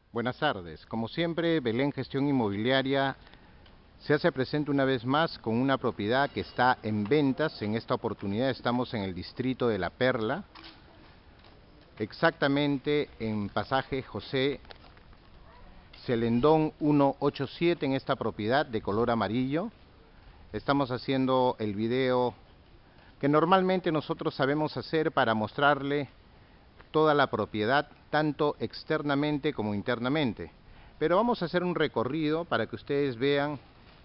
Buenas tardes. Como siempre, Belén Gestión Inmobiliaria se hace presente una vez más con una propiedad que está en ventas. En esta oportunidad estamos en el distrito de La Perla, exactamente en pasaje José Celendón 187, en esta propiedad de color amarillo. Estamos haciendo el video que normalmente nosotros sabemos hacer para mostrarle toda la propiedad, tanto externamente como internamente. Pero vamos a hacer un recorrido para que ustedes vean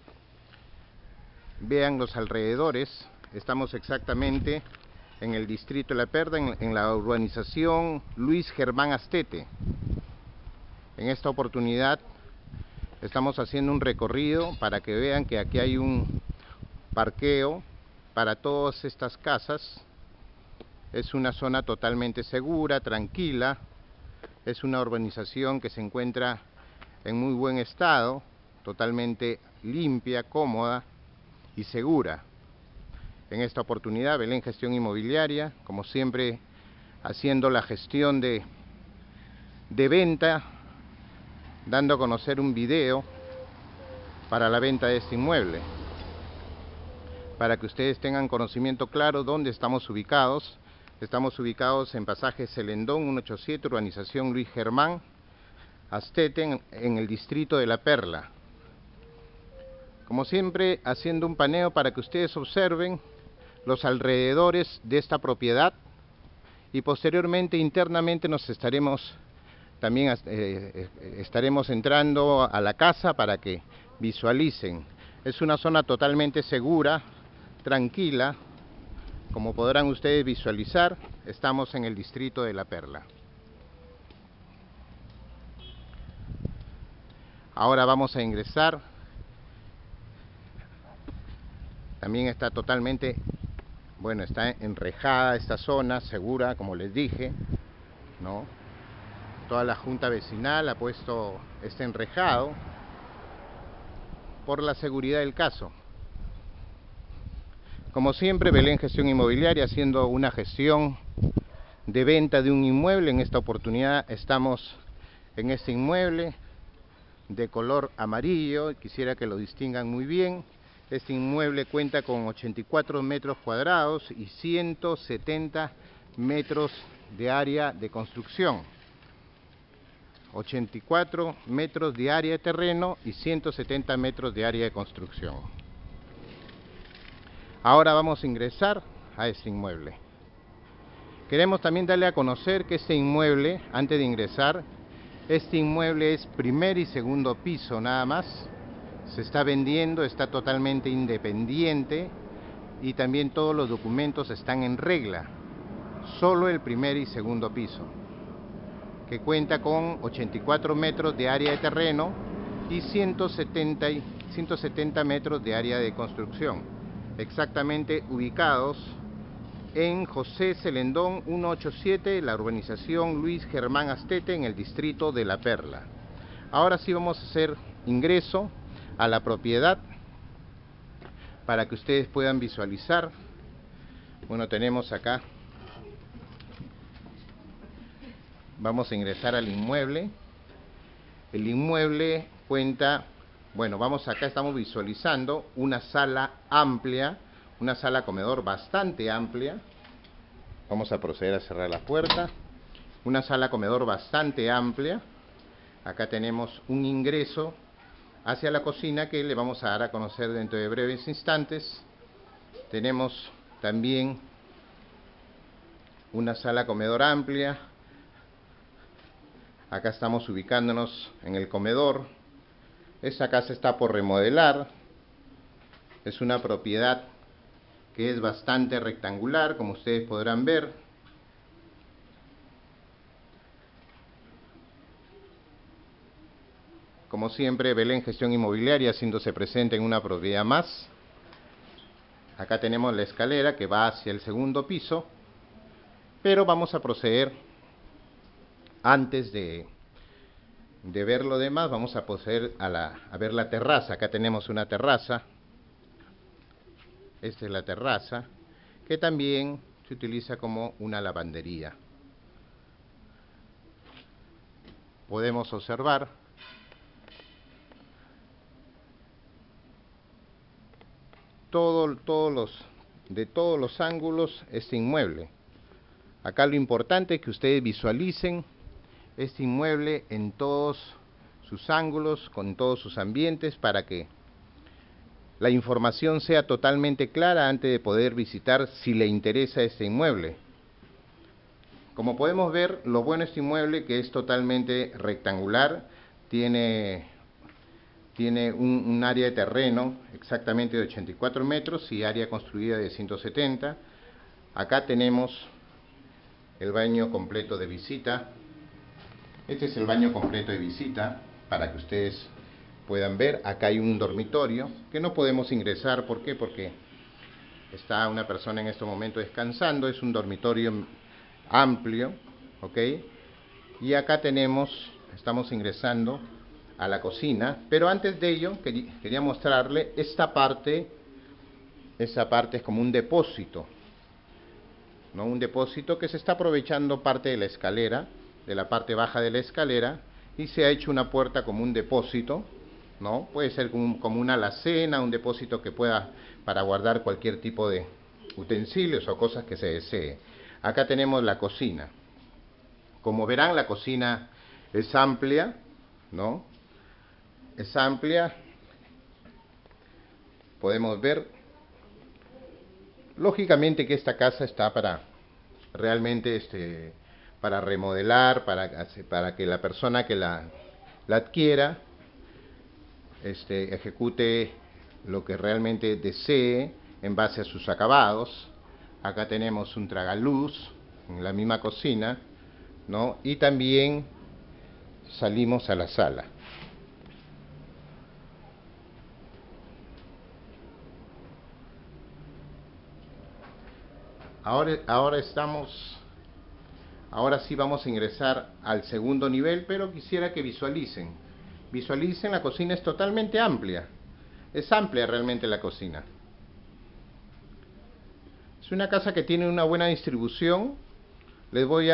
los alrededores. Estamos exactamente en el distrito de La Perla, en la urbanización Luis Germán Astete. En esta oportunidad estamos haciendo un recorrido para que vean que aquí hay un parqueo para todas estas casas. Es una zona totalmente segura, tranquila. Es una urbanización que se encuentra en muy buen estado, totalmente limpia, cómoda y segura. En esta oportunidad, Belén Gestión Inmobiliaria, como siempre, haciendo la gestión de venta, dando a conocer un video para la venta de este inmueble, para que ustedes tengan conocimiento claro dónde estamos ubicados. Estamos ubicados en pasaje Celendón 187, urbanización Luis Germán Astete, en el distrito de La Perla. Como siempre, haciendo un paneo para que ustedes observen los alrededores de esta propiedad, y posteriormente internamente nos estaremos entrando a la casa para que visualicen. Es una zona totalmente segura, tranquila. Como podrán ustedes visualizar, estamos en el distrito de La Perla. Ahora vamos a ingresar. También está totalmente, está enrejada esta zona, segura, como les dije, ¿no? Toda la junta vecinal ha puesto este enrejado por la seguridad del caso. Como siempre, Belén Gestión Inmobiliaria haciendo una gestión de venta de un inmueble. En esta oportunidad estamos en este inmueble de color amarillo. Quisiera que lo distingan muy bien. Este inmueble cuenta con 84 metros cuadrados y 170 metros de área de construcción. 84 metros de área de terreno y 170 metros de área de construcción. Ahora vamos a ingresar a este inmueble. Queremos también darle a conocer que este inmueble, antes de ingresar, este inmueble es primer y segundo piso nada más. Se está vendiendo, está totalmente independiente y también todos los documentos están en regla. Solo el primer y segundo piso, que cuenta con 84 metros de área de terreno y 170 metros de área de construcción, exactamente ubicados en José Celendón 187, la urbanización Luis Germán Astete, en el distrito de La Perla. Ahora sí vamos a hacer ingreso a la propiedad para que ustedes puedan visualizar. Bueno, tenemos acá, vamos a ingresar al inmueble. El inmueble cuenta, acá estamos visualizando una sala amplia, una sala comedor bastante amplia. Vamos a proceder a cerrar la puerta. Una sala comedor bastante amplia. Acá tenemos un ingreso hacia la cocina que le vamos a dar a conocer dentro de breves instantes. Tenemos también una sala comedor amplia. Acá estamos ubicándonos en el comedor. Esta casa está por remodelar. Es una propiedad que es bastante rectangular, como ustedes podrán ver. Como siempre, Belén Gestión Inmobiliaria haciéndose presente en una propiedad más. Acá tenemos la escalera que va hacia el segundo piso, pero vamos a proceder, antes de ver lo demás, vamos a proceder a ver la terraza. Acá tenemos una terraza. Esta es la terraza, que también se utiliza como una lavandería. podemos observar de todos los ángulos este inmueble. Acá lo importante es que ustedes visualicen este inmueble en todos sus ángulos, con todos sus ambientes, para que la información sea totalmente clara antes de poder visitar, si le interesa este inmueble. Como podemos ver, lo bueno de este inmueble que es totalmente rectangular, tiene un área de terreno exactamente de 84 metros y área construida de 170. Acá tenemos el baño completo de visita. Este es el baño completo de visita para que ustedes puedan ver. Acá hay un dormitorio que no podemos ingresar. ¿Por qué? Porque está una persona en este momento descansando. Es un dormitorio amplio, ¿ok? Y acá estamos ingresando a la cocina, pero antes de ello quería mostrarle esta parte. Esa parte es como un depósito, ¿no? Un depósito que se está aprovechando parte de la escalera, de la parte baja de la escalera, y se ha hecho una puerta como un depósito, ¿no? Puede ser como una alacena, un depósito que pueda para guardar cualquier tipo de utensilios o cosas que se desee. Acá tenemos la cocina. Como verán, la cocina es amplia, ¿no? Es amplia. Podemos ver, lógicamente, que esta casa está para realmente para remodelar, para que la persona que la adquiera ejecute lo que realmente desee en base a sus acabados. Acá tenemos un tragaluz en la misma cocina, ¿no? Y también salimos a la sala. Ahora sí vamos a ingresar al segundo nivel, pero quisiera que visualicen la cocina. Es totalmente amplia, es amplia realmente la cocina. Es una casa que tiene una buena distribución. Les voy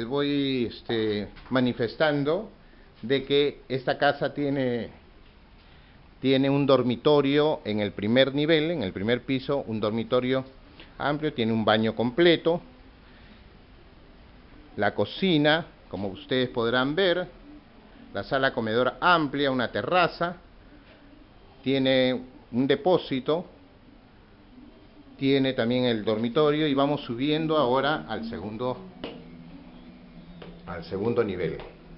manifestando de que esta casa tiene un dormitorio en el primer nivel, en el primer piso, un dormitorio amplio, tiene un baño completo, la cocina, como ustedes podrán ver, la sala comedor amplia, una terraza, tiene un depósito, tiene también el dormitorio, y vamos subiendo ahora al segundo nivel.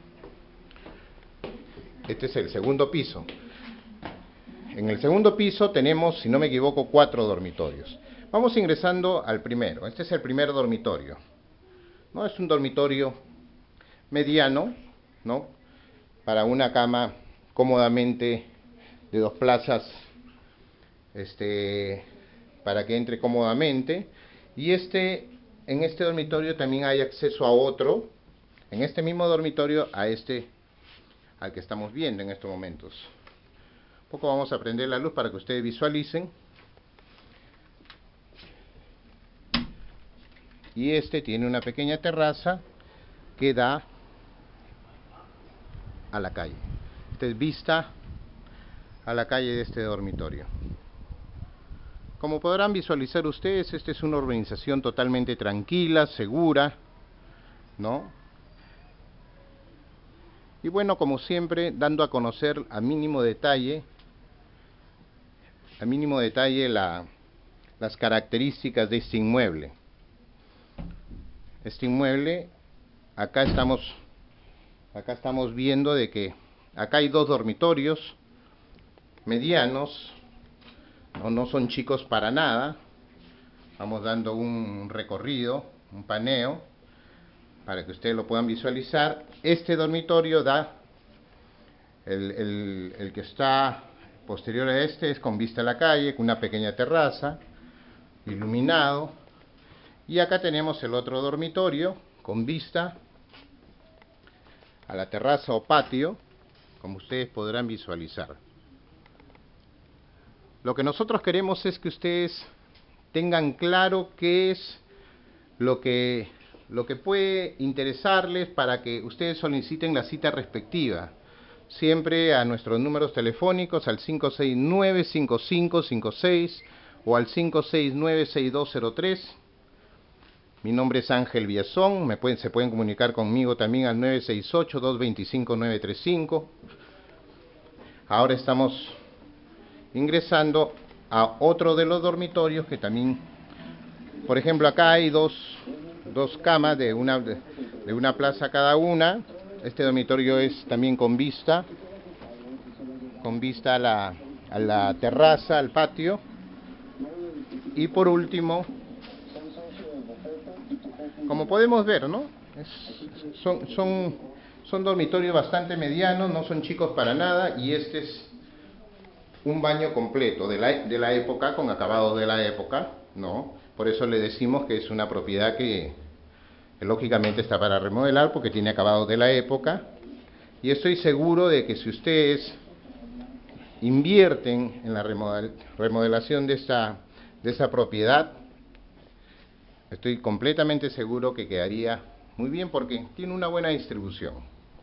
Este es el segundo piso. En el segundo piso tenemos, si no me equivoco, 4 dormitorios. Vamos ingresando al primero. Este es el primer dormitorio, ¿no? Es un dormitorio mediano, ¿no? Para una cama cómodamente de 2 plazas, para que entre cómodamente. Y en este dormitorio también hay acceso a otro, en este mismo dormitorio, al que estamos viendo en estos momentos. Un poco vamos a prender la luz para que ustedes visualicen. Y tiene una pequeña terraza que da a la calle. Esta es vista a la calle de este dormitorio. Como podrán visualizar ustedes, esta es una urbanización totalmente tranquila, segura, ¿no? Y bueno, como siempre, dando a conocer a mínimo detalle las características de este inmueble. Este inmueble, acá estamos viendo de que acá hay 2 dormitorios medianos, no son chicos para nada. Vamos dando un recorrido, un paneo, para que ustedes lo puedan visualizar. Este dormitorio el que está posterior a es con vista a la calle, con una pequeña terraza, iluminado. Y acá tenemos el otro dormitorio con vista a la terraza o patio, como ustedes podrán visualizar. Lo que nosotros queremos es que ustedes tengan claro qué es lo que lo que puede interesarles para que ustedes soliciten la cita respectiva. Siempre a nuestros números telefónicos al 569-5556 o al 569-6203. Mi nombre es Ángel Villazón, se pueden comunicar conmigo también al 968-225-935. Ahora estamos ingresando a otro de los dormitorios que también, por ejemplo, acá hay dos camas de una plaza cada una. Este dormitorio es también con vista a la terraza, al patio. Y por último, como podemos ver, ¿no? Son dormitorios bastante medianos, no son chicos para nada, y este es un baño completo de la época, con acabados de la época, ¿no? Por eso le decimos que es una propiedad que lógicamente está para remodelar, porque tiene acabados de la época, y estoy seguro de que si ustedes invierten en la remodelación de esta propiedad, estoy completamente seguro que quedaría muy bien porque tiene una buena distribución.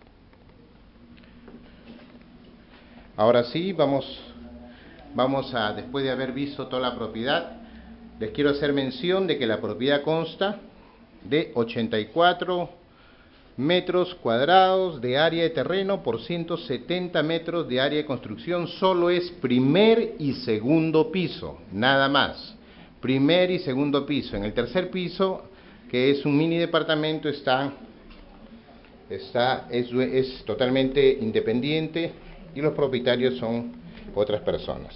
Ahora sí, vamos a, después de haber visto toda la propiedad, les quiero hacer mención de que la propiedad consta de 84 metros cuadrados de área de terreno por 170 metros de área de construcción. Solo es primer y segundo piso, nada más. Primer y segundo piso. En el tercer piso, que es un mini departamento, es totalmente independiente y los propietarios son otras personas.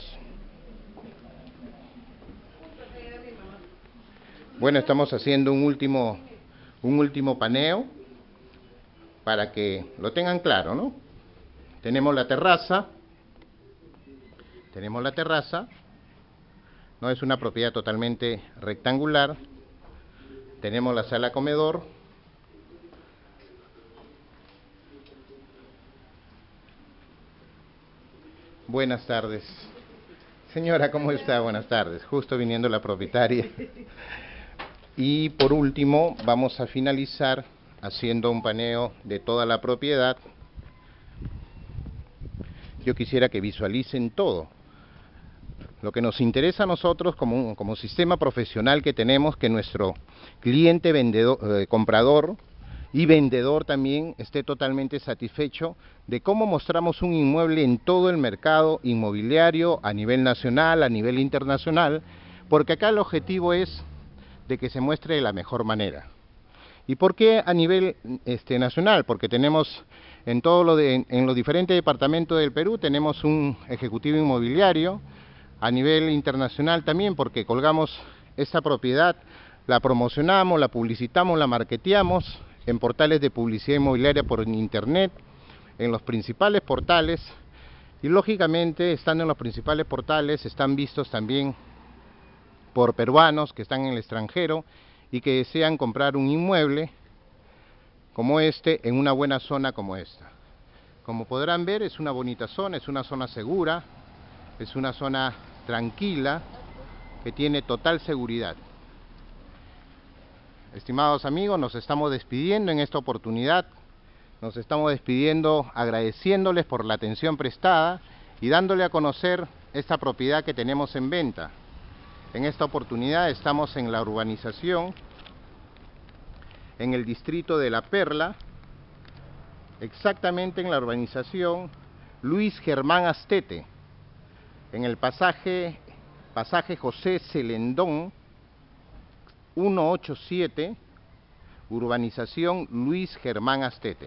Bueno, estamos haciendo un último paneo para que lo tengan claro, ¿no? Tenemos la terraza. No es una propiedad totalmente rectangular. Tenemos la sala comedor. Buenas tardes. Señora, ¿cómo está? Buenas tardes. Justo viniendo la propietaria. Y por último, vamos a finalizar haciendo un paneo de toda la propiedad. Yo quisiera que visualicen todo. Lo que nos interesa a nosotros como sistema profesional que tenemos, que nuestro cliente comprador y vendedor también esté totalmente satisfecho de cómo mostramos un inmueble en todo el mercado inmobiliario a nivel nacional, a nivel internacional, porque acá el objetivo es de que se muestre de la mejor manera. ¿Y por qué a nivel nacional? Porque tenemos en los diferentes departamentos del Perú tenemos un ejecutivo inmobiliario. A nivel internacional también, porque colgamos esta propiedad, la promocionamos, la publicitamos, la marketeamos en portales de publicidad inmobiliaria por internet, en los principales portales, y lógicamente estando en los principales portales están vistos también por peruanos que están en el extranjero y que desean comprar un inmueble como este en una buena zona como esta. Como podrán ver, es una bonita zona, es una zona segura, es una zona tranquila que tiene total seguridad. Estimados amigos, nos estamos despidiendo en esta oportunidad. Nos estamos despidiendo agradeciéndoles por la atención prestada y dándole a conocer esta propiedad que tenemos en venta. En esta oportunidad estamos en la urbanización, en el distrito de La Perla, exactamente en la urbanización Luis Germán Astete, en el pasaje José Celendón 187, urbanización Luis Germán Astete.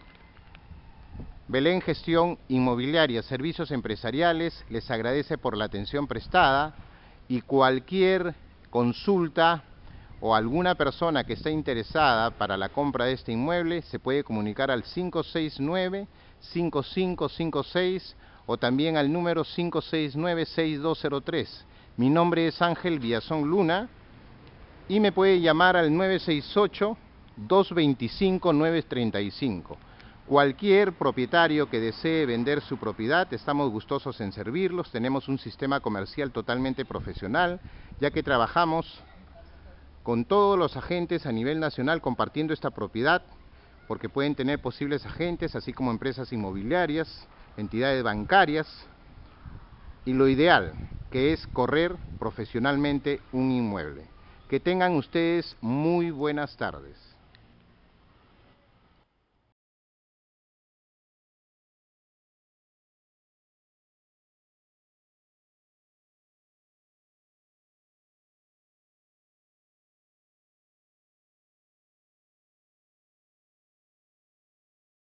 Belén Gestión Inmobiliaria, Servicios Empresariales, les agradece por la atención prestada y cualquier consulta o alguna persona que esté interesada para la compra de este inmueble se puede comunicar al 569-5556 o también al número 569-6203. Mi nombre es Ángel Villazón Luna y me puede llamar al 968-225-935. Cualquier propietario que desee vender su propiedad, estamos gustosos en servirlos. Tenemos un sistema comercial totalmente profesional, ya que trabajamos con todos los agentes a nivel nacional compartiendo esta propiedad, porque pueden tener posibles agentes, así como empresas inmobiliarias, entidades bancarias, y lo ideal, que es correr profesionalmente un inmueble. Que tengan ustedes muy buenas tardes.